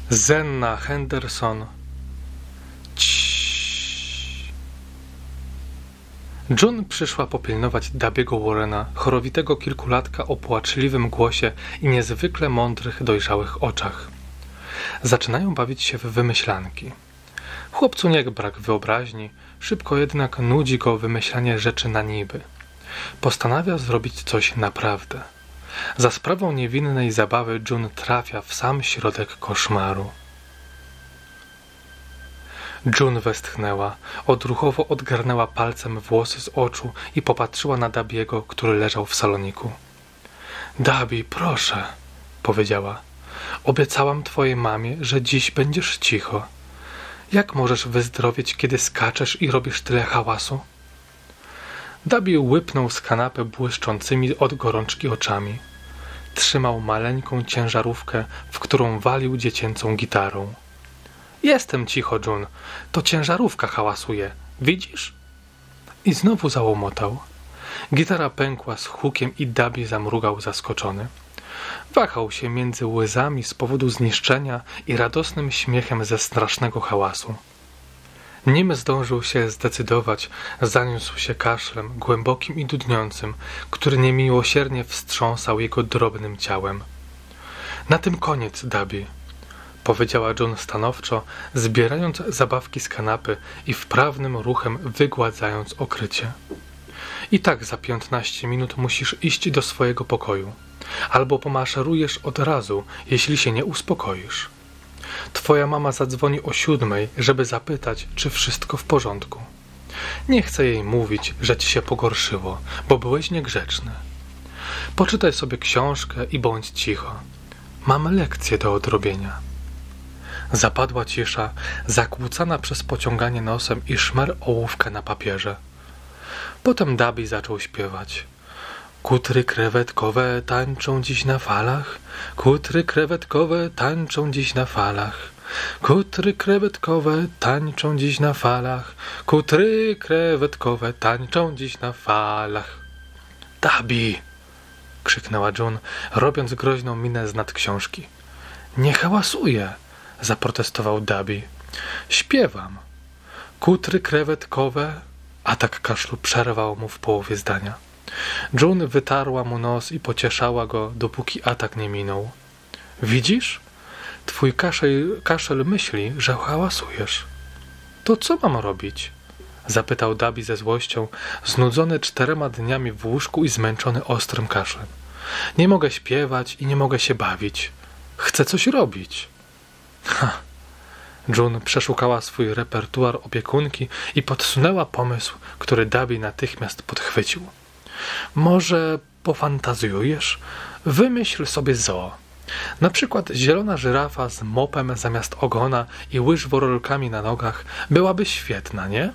Zenna Henderson. June przyszła popilnować Dabiego Warrena, chorowitego kilkulatka o płaczliwym głosie i niezwykle mądrych, dojrzałych oczach. Zaczynają bawić się w wymyślanki. Chłopcu nie brak wyobraźni, szybko jednak nudzi go wymyślanie rzeczy na niby. Postanawia zrobić coś naprawdę. Za sprawą niewinnej zabawy June trafia w sam środek koszmaru. June westchnęła, odruchowo odgarnęła palcem włosy z oczu i popatrzyła na Dabiego, który leżał w saloniku. Dabi, proszę, powiedziała. Obiecałam twojej mamie, że dziś będziesz cicho. Jak możesz wyzdrowieć, kiedy skaczesz i robisz tyle hałasu? Dabi łypnął z kanapy błyszczącymi od gorączki oczami. Trzymał maleńką ciężarówkę, w którą walił dziecięcą gitarą. Jestem cicho, June. To ciężarówka hałasuje. Widzisz? I znowu załomotał. Gitara pękła z hukiem i Dabi zamrugał zaskoczony. Wahał się między łzami z powodu zniszczenia i radosnym śmiechem ze strasznego hałasu. Nim zdążył się zdecydować, zaniósł się kaszlem, głębokim i dudniącym, który niemiłosiernie wstrząsał jego drobnym ciałem. Na tym koniec, Dabi, powiedziała June stanowczo, zbierając zabawki z kanapy i wprawnym ruchem wygładzając okrycie. I tak za 15 minut musisz iść do swojego pokoju. Albo pomaszerujesz od razu, jeśli się nie uspokoisz. Twoja mama zadzwoni o 7, żeby zapytać, czy wszystko w porządku. Nie chcę jej mówić, że ci się pogorszyło, bo byłeś niegrzeczny. Poczytaj sobie książkę i bądź cicho. Mamy lekcję do odrobienia. Zapadła cisza, zakłócana przez pociąganie nosem i szmer ołówka na papierze. Potem Dabi zaczął śpiewać. Kutry krewetkowe tańczą dziś na falach, kutry krewetkowe tańczą dziś na falach, kutry krewetkowe tańczą dziś na falach, kutry krewetkowe tańczą dziś na falach. Dabi! Krzyknęła June, robiąc groźną minę z nad książki. Nie hałasuję! Zaprotestował Dabi. Śpiewam. Kutry krewetkowe... Atak kaszlu przerwał mu w połowie zdania. June wytarła mu nos i pocieszała go, dopóki atak nie minął. Widzisz? Twój kaszel myśli, że hałasujesz. To co mam robić? Zapytał Dabi ze złością, znudzony 4 dniami w łóżku i zmęczony ostrym kaszlem. Nie mogę śpiewać i nie mogę się bawić. Chcę coś robić. Ha! June przeszukała swój repertuar opiekunki i podsunęła pomysł, który Dabi natychmiast podchwycił. Może pofantazjujesz? Wymyśl sobie zoo. Na przykład zielona żyrafa z mopem zamiast ogona i łyżworolkami na nogach byłaby świetna, nie?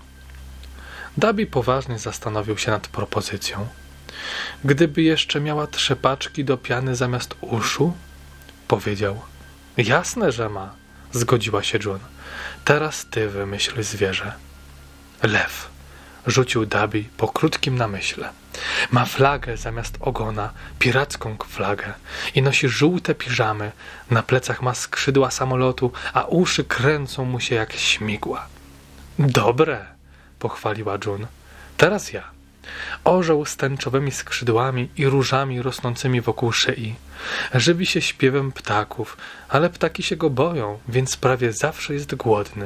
Dabi poważnie zastanowił się nad propozycją. Gdyby jeszcze miała trzepaczki do piany zamiast uszu? Powiedział. Jasne, że ma. Zgodziła się June. Teraz ty wymyśl zwierzę. Lew. Rzucił Dabi po krótkim namyśle. Ma flagę zamiast ogona, piracką flagę i nosi żółte piżamy, na plecach ma skrzydła samolotu, a uszy kręcą mu się jak śmigła. Dobre, pochwaliła June. Teraz ja. Orzeł z tęczowymi skrzydłami i różami rosnącymi wokół szyi. Żywi się śpiewem ptaków, ale ptaki się go boją, więc prawie zawsze jest głodny.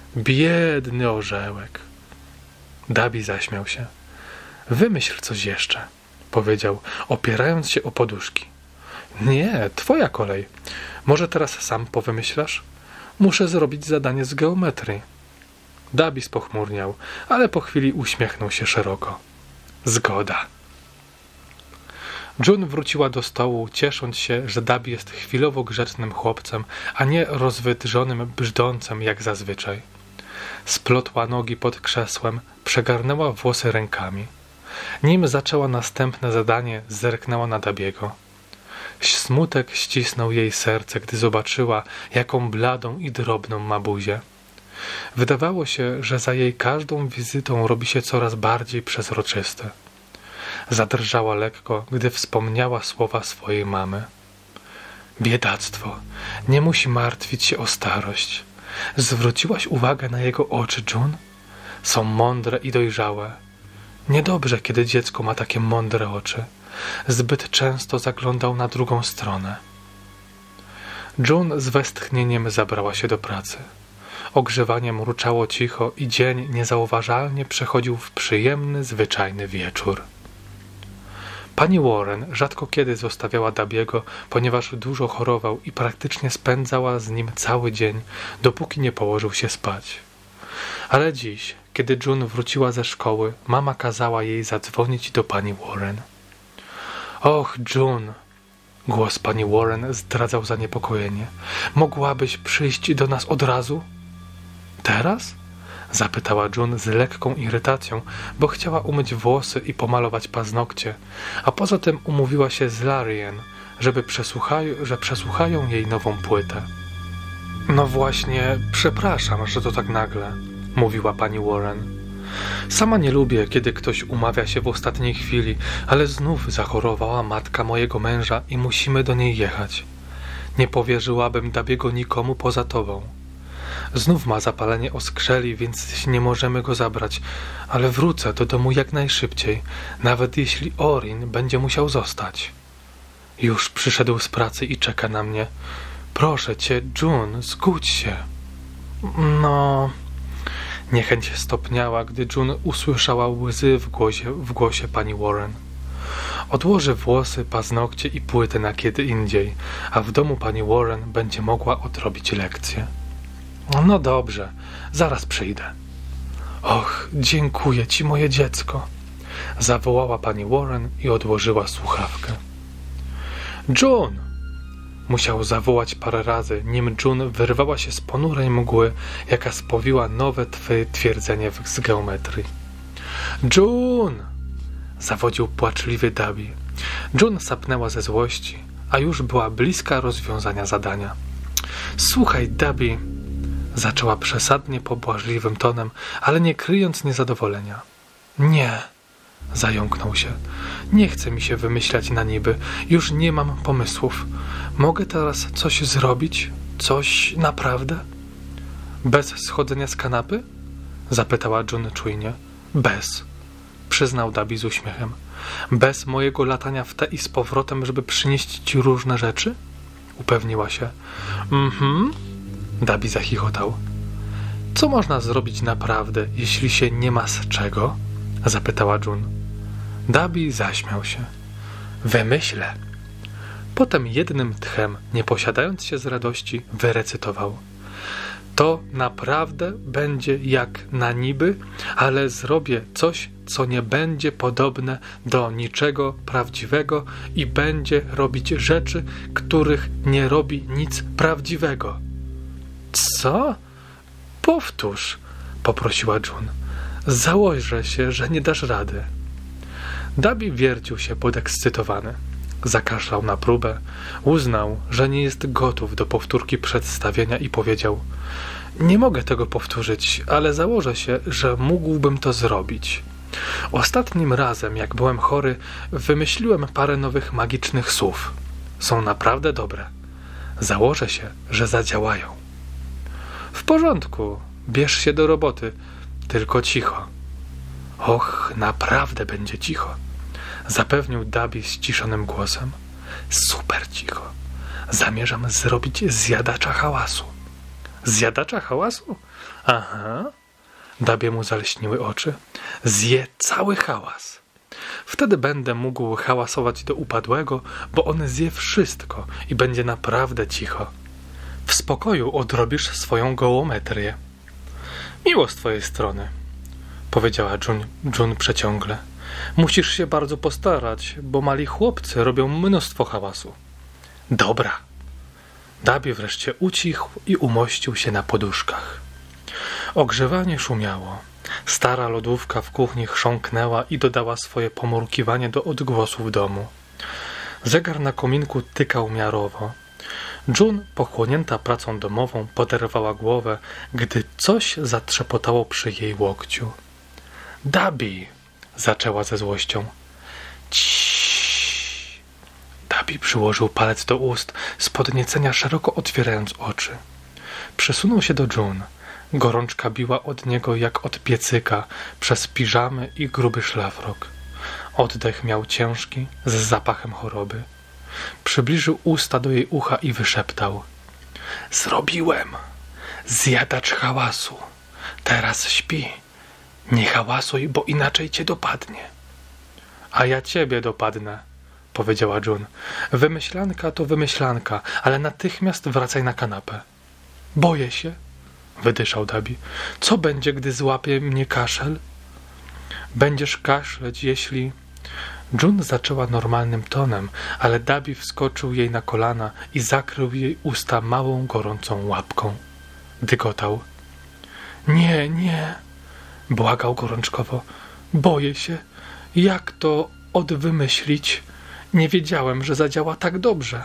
Biedny orzełek. Dabi zaśmiał się. Wymyśl coś jeszcze, powiedział, opierając się o poduszki. Nie, twoja kolej. Może teraz sam powymyślasz? Muszę zrobić zadanie z geometrii. Dabi spochmurniał, ale po chwili uśmiechnął się szeroko. Zgoda. June wróciła do stołu, ciesząc się, że Dabi jest chwilowo grzecznym chłopcem, a nie rozwydrzonym brzdącem jak zazwyczaj. Splotła nogi pod krzesłem, przegarnęła włosy rękami. Nim zaczęła następne zadanie, zerknęła na Dabiego. Smutek ścisnął jej serce, gdy zobaczyła, jaką bladą i drobną ma buzię. Wydawało się, że za jej każdą wizytą robi się coraz bardziej przezroczyste. Zadrżała lekko, gdy wspomniała słowa swojej mamy. Biedactwo. Nie musi martwić się o starość. Zwróciłaś uwagę na jego oczy, June? Są mądre i dojrzałe. Niedobrze, kiedy dziecko ma takie mądre oczy. Zbyt często zaglądał na drugą stronę. June z westchnieniem zabrała się do pracy. Ogrzewanie mruczało cicho i dzień niezauważalnie przechodził w przyjemny, zwyczajny wieczór. Pani Warren rzadko kiedy zostawiała Dabiego, ponieważ dużo chorował i praktycznie spędzała z nim cały dzień, dopóki nie położył się spać. Ale dziś, kiedy June wróciła ze szkoły, mama kazała jej zadzwonić do pani Warren. Och, June! Głos pani Warren zdradzał zaniepokojenie. Mogłabyś przyjść do nas od razu? Teraz? Zapytała June z lekką irytacją, bo chciała umyć włosy i pomalować paznokcie, a poza tym umówiła się z Larrien, że przesłuchają jej nową płytę. No właśnie, przepraszam, że to tak nagle, mówiła pani Warren. Sama nie lubię, kiedy ktoś umawia się w ostatniej chwili, ale znów zachorowała matka mojego męża i musimy do niej jechać. Nie powierzyłabym Dabiego nikomu poza tobą. Znów ma zapalenie oskrzeli, więc nie możemy go zabrać, ale wrócę do domu jak najszybciej, nawet jeśli Orin będzie musiał zostać. Już przyszedł z pracy i czeka na mnie. Proszę cię, June, zgódź się. No... Niechęć stopniała, gdy June usłyszała łzy w głosie pani Warren. Odłoży włosy, paznokcie i płytę na kiedy indziej, a w domu pani Warren będzie mogła odrobić lekcję. No dobrze, zaraz przyjdę. Och, dziękuję ci, moje dziecko, zawołała pani Warren i odłożyła słuchawkę. June! Musiał zawołać parę razy, nim June wyrwała się z ponurej mgły, jaka spowiła nowe twierdzenie z geometrii. June! Zawodził płaczliwy Dabi. June sapnęła ze złości, a już była bliska rozwiązania zadania. Słuchaj, Dabi, zaczęła przesadnie pobłażliwym tonem, ale nie kryjąc niezadowolenia. Nie, zająknął się. Nie chce mi się wymyślać na niby. Już nie mam pomysłów. Mogę teraz coś zrobić? Coś naprawdę? Bez schodzenia z kanapy? Zapytała June czujnie. Bez, przyznał Dabi z uśmiechem. Bez mojego latania w te i z powrotem, żeby przynieść ci różne rzeczy? Upewniła się. Dabi zachichotał. Co można zrobić naprawdę, jeśli się nie ma z czego? Zapytała June. Dabi zaśmiał się. Wymyślę. Potem jednym tchem, nie posiadając się z radości, wyrecytował. To naprawdę będzie jak na niby, ale zrobię coś, co nie będzie podobne do niczego prawdziwego i będzie robić rzeczy, których nie robi nic prawdziwego. Co? Powtórz, poprosiła June. Założę się, że nie dasz rady. Dabi wiercił się podekscytowany. Zakaszlał na próbę, uznał, że nie jest gotów do powtórki przedstawienia i powiedział: nie mogę tego powtórzyć, ale założę się, że mógłbym to zrobić. Ostatnim razem, jak byłem chory, wymyśliłem parę nowych magicznych słów. Są naprawdę dobre. Założę się, że zadziałają. W porządku, bierz się do roboty, tylko cicho. Och, naprawdę będzie cicho, zapewnił Dabi ściszonym głosem. Super cicho. Zamierzam zrobić zjadacza hałasu. Zjadacza hałasu? Aha. Dabiemu zalśniły oczy. Zje cały hałas. Wtedy będę mógł hałasować do upadłego, bo on zje wszystko i będzie naprawdę cicho. W spokoju odrobisz swoją geometrię. Miło z twojej strony, powiedziała June przeciągle. Musisz się bardzo postarać, bo mali chłopcy robią mnóstwo hałasu. Dobra. Dabi wreszcie ucichł i umościł się na poduszkach. Ogrzewanie szumiało. Stara lodówka w kuchni chrząknęła i dodała swoje pomrukiwanie do odgłosów domu. Zegar na kominku tykał miarowo. June, pochłonięta pracą domową, poderwała głowę, gdy coś zatrzepotało przy jej łokciu. Dabi! Zaczęła ze złością. Ciii! Dabi przyłożył palec do ust, z podniecenia szeroko otwierając oczy. Przesunął się do June. Gorączka biła od niego jak od piecyka przez piżamy i gruby szlafrok. Oddech miał ciężki, z zapachem choroby. Przybliżył usta do jej ucha i wyszeptał. Zrobiłem! Zjadacz hałasu! Teraz śpi! Nie hałasuj, bo inaczej cię dopadnie. A ja ciebie dopadnę, powiedziała June. Wymyślanka to wymyślanka, ale natychmiast wracaj na kanapę. Boję się, wydyszał Dabi. Co będzie, gdy złapie mnie kaszel? Będziesz kaszleć, jeśli... June zaczęła normalnym tonem, ale Dabi wskoczył jej na kolana i zakrył jej usta małą, gorącą łapką. Dygotał. Nie, nie, błagał gorączkowo. Boję się. Jak to odwymyślić? Nie wiedziałem, że zadziała tak dobrze.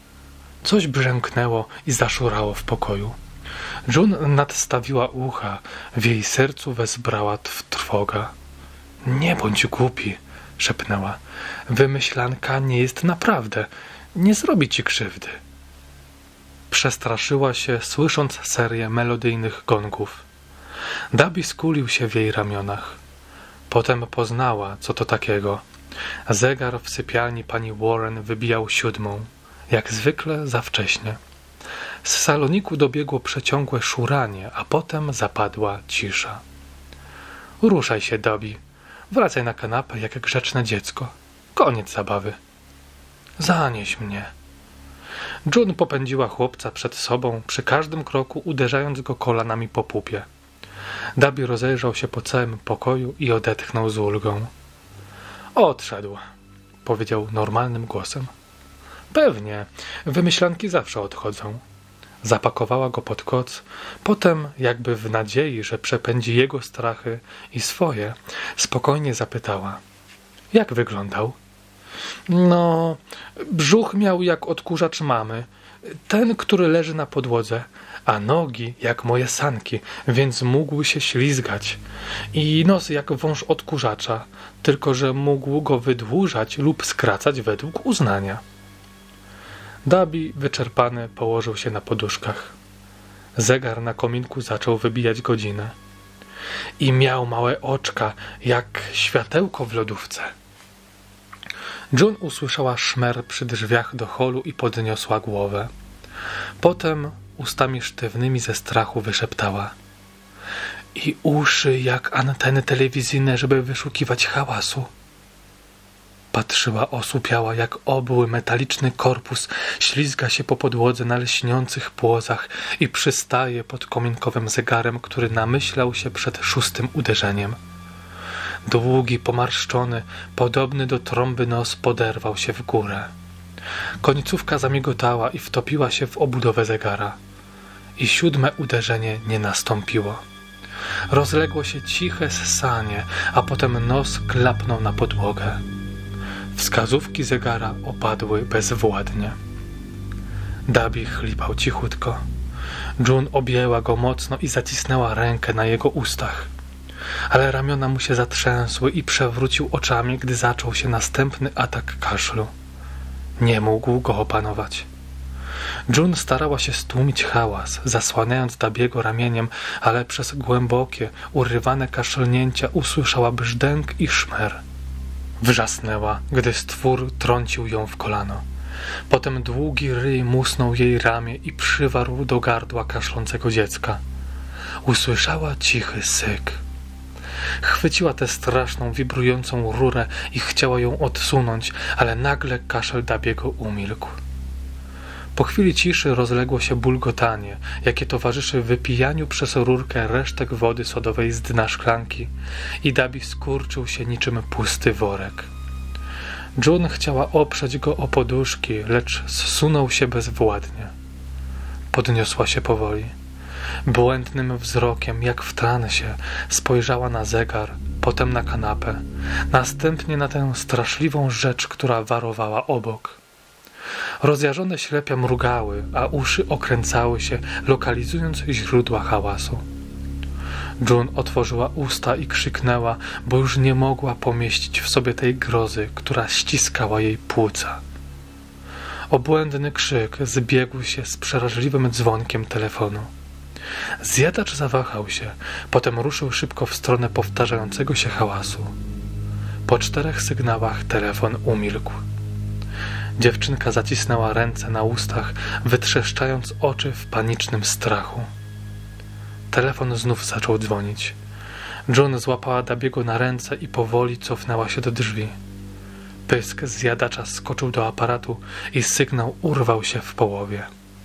Coś brzęknęło i zaszurało w pokoju. June nadstawiła ucha. W jej sercu wezbrała trwoga. Nie bądź głupi, szepnęła. Wymyślanka nie jest naprawdę. Nie zrobi ci krzywdy. Przestraszyła się, słysząc serię melodyjnych gongów. Dabi skulił się w jej ramionach. Potem poznała, co to takiego. Zegar w sypialni pani Warren wybijał 7, jak zwykle za wcześnie. Z saloniku dobiegło przeciągłe szuranie, a potem zapadła cisza. Ruszaj się, Dabi. Wracaj na kanapę jak grzeczne dziecko. Koniec zabawy. Zanieś mnie. June popędziła chłopca przed sobą, przy każdym kroku uderzając go kolanami po pupie. Dabi rozejrzał się po całym pokoju i odetchnął z ulgą. Odszedł, powiedział normalnym głosem. Pewnie, wymyślanki zawsze odchodzą. Zapakowała go pod koc, potem, jakby w nadziei, że przepędzi jego strachy i swoje, spokojnie zapytała. Jak wyglądał? No, brzuch miał jak odkurzacz mamy, ten, który leży na podłodze, a nogi jak moje sanki, więc mógł się ślizgać. I nos jak wąż odkurzacza, tylko że mógł go wydłużać lub skracać według uznania. Dabi, wyczerpany, położył się na poduszkach. Zegar na kominku zaczął wybijać godzinę. I miał małe oczka, jak światełko w lodówce. June usłyszała szmer przy drzwiach do holu i podniosła głowę. Potem ustami sztywnymi ze strachu wyszeptała. I uszy jak anteny telewizyjne, żeby wyszukiwać hałasu. Patrzyła osłupiała, jak obły metaliczny korpus ślizga się po podłodze na lśniących płozach i przystaje pod kominkowym zegarem, który namyślał się przed 6. uderzeniem. Długi, pomarszczony, podobny do trąby nos poderwał się w górę. Końcówka zamigotała i wtopiła się w obudowę zegara. I 7. uderzenie nie nastąpiło. Rozległo się ciche ssanie, a potem nos klapnął na podłogę. Wskazówki zegara opadły bezwładnie. Dabi chlipał cichutko. June objęła go mocno i zacisnęła rękę na jego ustach. Ale ramiona mu się zatrzęsły i przewrócił oczami, gdy zaczął się następny atak kaszlu. Nie mógł go opanować. June starała się stłumić hałas, zasłaniając Dabiego ramieniem, ale przez głębokie, urywane kaszlnięcia usłyszała brzdęk i szmer. Wrzasnęła, gdy stwór trącił ją w kolano. Potem długi ryj musnął jej ramię i przywarł do gardła kaszlącego dziecka. Usłyszała cichy syk. Chwyciła tę straszną, wibrującą rurę i chciała ją odsunąć, ale nagle kaszel Dabiego umilkł. Po chwili ciszy rozległo się bulgotanie, jakie towarzyszy wypijaniu przez rurkę resztek wody sodowej z dna szklanki i Dabi skurczył się niczym pusty worek. June chciała oprzeć go o poduszki, lecz zsunął się bezwładnie. Podniosła się powoli. Błędnym wzrokiem, jak w transie, spojrzała na zegar, potem na kanapę, następnie na tę straszliwą rzecz, która warowała obok. Rozjażone ślepia mrugały, a uszy okręcały się, lokalizując źródła hałasu. June otworzyła usta i krzyknęła, bo już nie mogła pomieścić w sobie tej grozy, która ściskała jej płuca. Obłędny krzyk zbiegł się z przeraźliwym dzwonkiem telefonu. Zjadacz zawahał się, potem ruszył szybko w stronę powtarzającego się hałasu. Po 4 sygnałach telefon umilkł. Dziewczynka zacisnęła ręce na ustach, wytrzeszczając oczy w panicznym strachu. Telefon znów zaczął dzwonić. June złapała Dabiego na ręce i powoli cofnęła się do drzwi. Pysk zjadacza skoczył do aparatu i sygnał urwał się w połowie.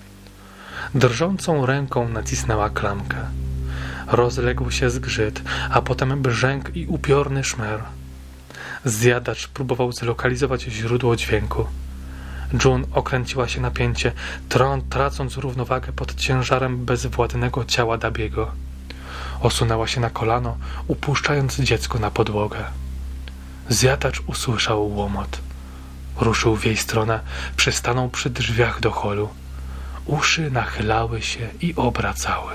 Drżącą ręką nacisnęła klamkę. Rozległ się zgrzyt, a potem brzęk i upiorny szmer. Zjadacz próbował zlokalizować źródło dźwięku. June okręciła się na pięcie, tracąc równowagę pod ciężarem bezwładnego ciała Dabiego. Osunęła się na kolano, upuszczając dziecko na podłogę. Zjadacz usłyszał łomot. Ruszył w jej stronę, przystanął przy drzwiach do holu. Uszy nachylały się i obracały.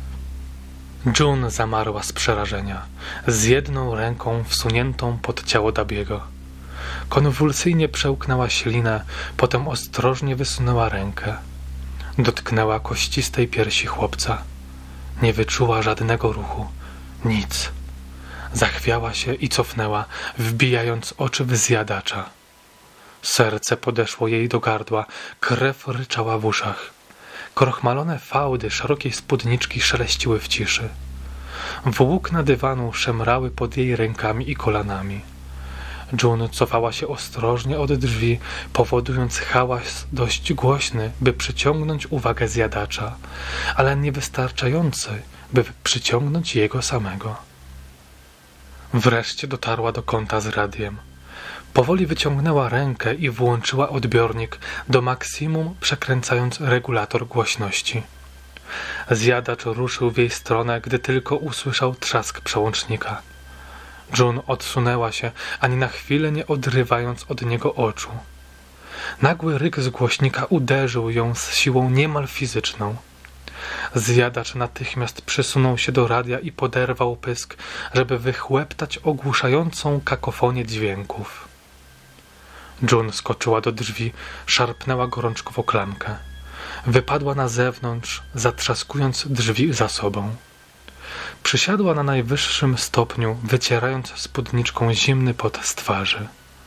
June zamarła z przerażenia, z jedną ręką wsuniętą pod ciało Dabiego. Konwulsyjnie przełknęła ślinę, potem ostrożnie wysunęła rękę. Dotknęła kościstej piersi chłopca. Nie wyczuła żadnego ruchu. Nic. Zachwiała się i cofnęła, wbijając oczy w zjadacza. Serce podeszło jej do gardła, krew ryczała w uszach. Krochmalone fałdy szerokiej spódniczki szeleściły w ciszy. Włókna dywanu szemrały pod jej rękami i kolanami. June cofała się ostrożnie od drzwi, powodując hałas dość głośny, by przyciągnąć uwagę zjadacza, ale niewystarczający, by przyciągnąć jego samego. Wreszcie dotarła do kąta z radiem. Powoli wyciągnęła rękę i włączyła odbiornik do maksimum, przekręcając regulator głośności. Zjadacz ruszył w jej stronę, gdy tylko usłyszał trzask przełącznika. June odsunęła się, ani na chwilę nie odrywając od niego oczu. Nagły ryk z głośnika uderzył ją z siłą niemal fizyczną. Zjadacz natychmiast przysunął się do radia i poderwał pysk, żeby wychłeptać ogłuszającą kakofonię dźwięków. June skoczyła do drzwi, szarpnęła gorączkowo klamkę. Wypadła na zewnątrz, zatrzaskując drzwi za sobą. Przysiadła na najwyższym stopniu, wycierając spódniczką zimny pot z twarzy.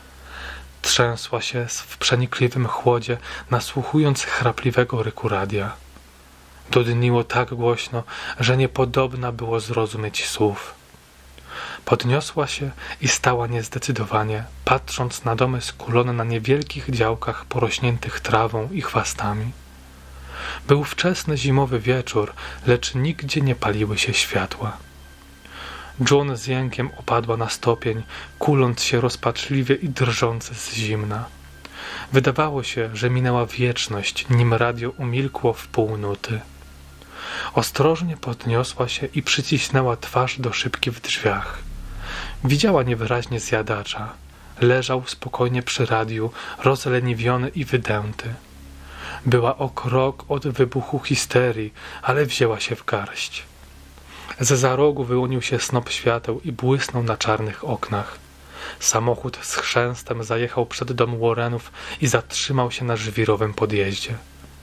Trzęsła się w przenikliwym chłodzie, nasłuchując chrapliwego ryku radia. Dudniło tak głośno, że niepodobna było zrozumieć słów. Podniosła się i stała niezdecydowanie, patrząc na domy skulone na niewielkich działkach porośniętych trawą i chwastami. Był wczesny zimowy wieczór, lecz nigdzie nie paliły się światła. June z jękiem opadła na stopień, kuląc się rozpaczliwie i drżąc z zimna. Wydawało się, że minęła wieczność, nim radio umilkło w pół nuty. Ostrożnie podniosła się i przycisnęła twarz do szybki w drzwiach. Widziała niewyraźnie zjadacza. Leżał spokojnie przy radiu, rozleniwiony i wydęty. Była o krok od wybuchu histerii, ale wzięła się w garść. Zza rogu wyłonił się snop świateł i błysnął na czarnych oknach. Samochód z chrzęstem zajechał przed dom Warrenów i zatrzymał się na żwirowym podjeździe.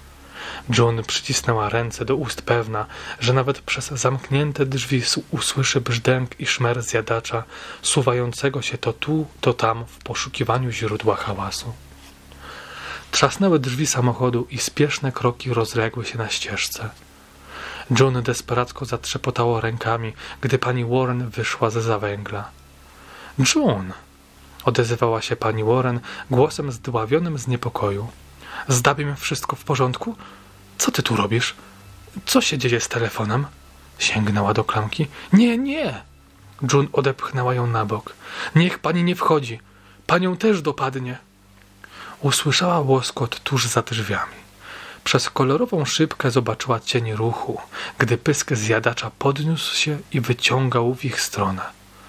June przycisnęła ręce do ust, pewna, że nawet przez zamknięte drzwi usłyszy brzdęk i szmer zjadacza, suwającego się to tu, to tam w poszukiwaniu źródła hałasu. Trzasnęły drzwi samochodu i spieszne kroki rozległy się na ścieżce. June desperacko zatrzepotało rękami, gdy pani Warren wyszła zza węgla. — June! — odezywała się pani Warren głosem zdławionym z niepokoju. — Z Dabim wszystko w porządku? Co ty tu robisz? Co się dzieje z telefonem? Sięgnęła do klamki. — Nie, nie! June odepchnęła ją na bok. — Niech pani nie wchodzi. Panią też dopadnie. Usłyszała łoskot tuż za drzwiami. Przez kolorową szybkę zobaczyła cień ruchu, gdy pysk zjadacza podniósł się i wyciągał w ich stronę.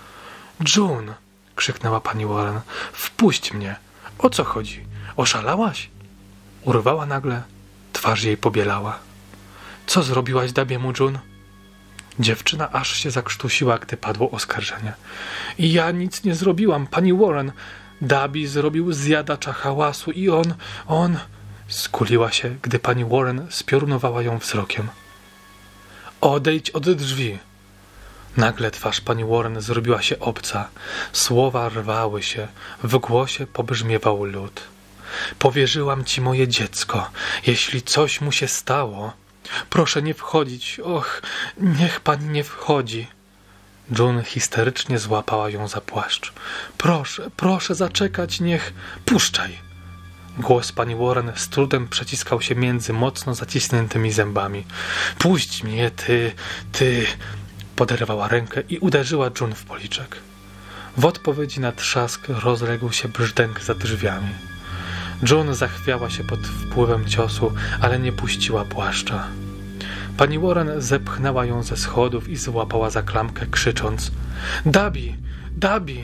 — June! — krzyknęła pani Warren. — Wpuść mnie! O co chodzi? Oszalałaś? Urwała nagle. Twarz jej pobielała. — Co zrobiłaś Dabiemu, June? Dziewczyna aż się zakrztusiła, gdy padło oskarżenie. — Ja nic nie zrobiłam, pani Warren. Dabi zrobił zjadacza hałasu i on... Skuliła się, gdy pani Warren spiorunowała ją wzrokiem. Odejdź od drzwi! Nagle twarz pani Warren zrobiła się obca. Słowa rwały się. W głosie pobrzmiewał lód. Powierzyłam ci moje dziecko. Jeśli coś mu się stało... Proszę nie wchodzić. Och, niech pani nie wchodzi. June histerycznie złapała ją za płaszcz. Proszę zaczekać, niech... Puszczaj! Głos pani Warren z trudem przeciskał się między mocno zaciśniętymi zębami. Puść mnie, ty... Poderwała rękę i uderzyła June w policzek. W odpowiedzi na trzask rozległ się brzdęk za drzwiami. June zachwiała się pod wpływem ciosu, ale nie puściła płaszcza. Pani Warren zepchnęła ją ze schodów i złapała za klamkę, krzycząc: Dabi! Dabi!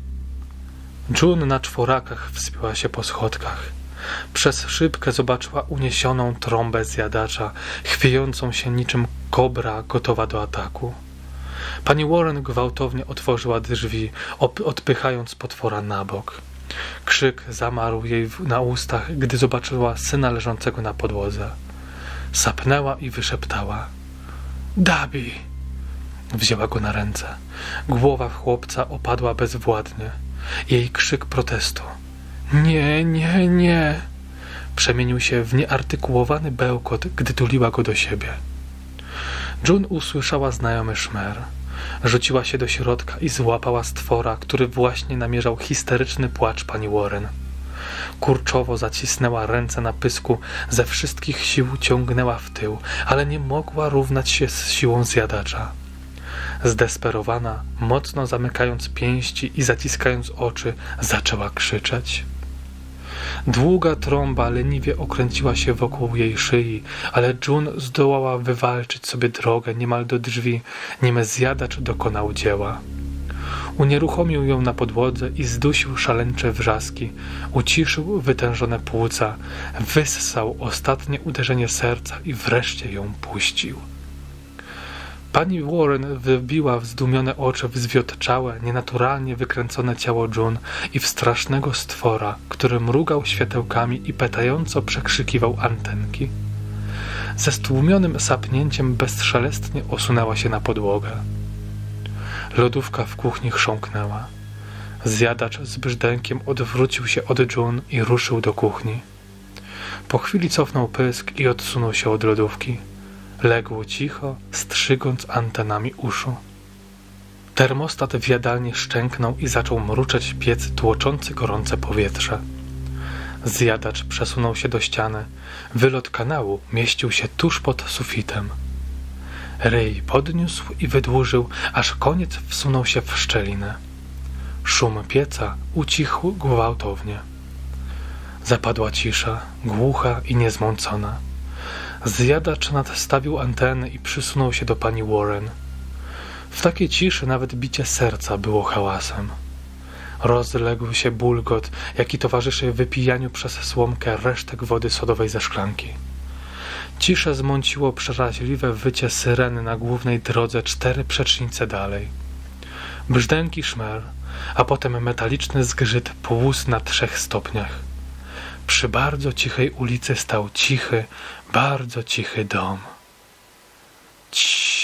June na czworakach wspięła się po schodkach. Przez szybkę zobaczyła uniesioną trąbę zjadacza, chwiejącą się niczym kobra gotowa do ataku. Pani Warren gwałtownie otworzyła drzwi, odpychając potwora na bok. Krzyk zamarł jej na ustach, gdy zobaczyła syna leżącego na podłodze. Sapnęła i wyszeptała: Dabi! Wzięła go na ręce. Głowa chłopca opadła bezwładnie. Jej krzyk protestu: Nie, nie, nie! Przemienił się w nieartykułowany bełkot, gdy tuliła go do siebie. June usłyszała znajomy szmer. Rzuciła się do środka i złapała stwora, który właśnie namierzał histeryczny płacz pani Warren. Kurczowo zacisnęła ręce na pysku, ze wszystkich sił ciągnęła w tył, ale nie mogła równać się z siłą zjadacza. Zdesperowana, mocno zamykając pięści i zaciskając oczy, zaczęła krzyczeć. Długa trąba leniwie okręciła się wokół jej szyi, ale June zdołała wywalczyć sobie drogę niemal do drzwi, nim zjadacz dokonał dzieła. Unieruchomił ją na podłodze i zdusił szaleńcze wrzaski, uciszył wytężone płuca, wyssał ostatnie uderzenie serca i wreszcie ją puścił. Pani Warren wybiła zdumione oczy w zwiotczałe, nienaturalnie wykręcone ciało June i w strasznego stwora, który mrugał światełkami i petająco przekrzykiwał antenki. Ze stłumionym sapnięciem bezszelestnie osunęła się na podłogę. Lodówka w kuchni chrząknęła. Zjadacz z brzdękiem odwrócił się od June i ruszył do kuchni. Po chwili cofnął pysk i odsunął się od lodówki. Legł cicho, strzygąc antenami uszu. Termostat w jadalni szczęknął i zaczął mruczeć piec tłoczący gorące powietrze. Zjadacz przesunął się do ściany. Wylot kanału mieścił się tuż pod sufitem. Ryj podniósł i wydłużył, aż koniec wsunął się w szczelinę. Szum pieca ucichł gwałtownie. Zapadła cisza, głucha i niezmącona. Zjadacz nadstawił anteny i przysunął się do pani Warren. W takiej ciszy nawet bicie serca było hałasem. Rozległ się bulgot, jaki towarzyszy wypijaniu przez słomkę resztek wody sodowej ze szklanki. Ciszę zmąciło przeraźliwe wycie syreny na głównej drodze 4 przecznice dalej. Brzdęki szmer, a potem metaliczny zgrzyt płóz na 3 stopniach. Przy bardzo cichej ulicy stał cichy, bardzo cichy dom. Ciii.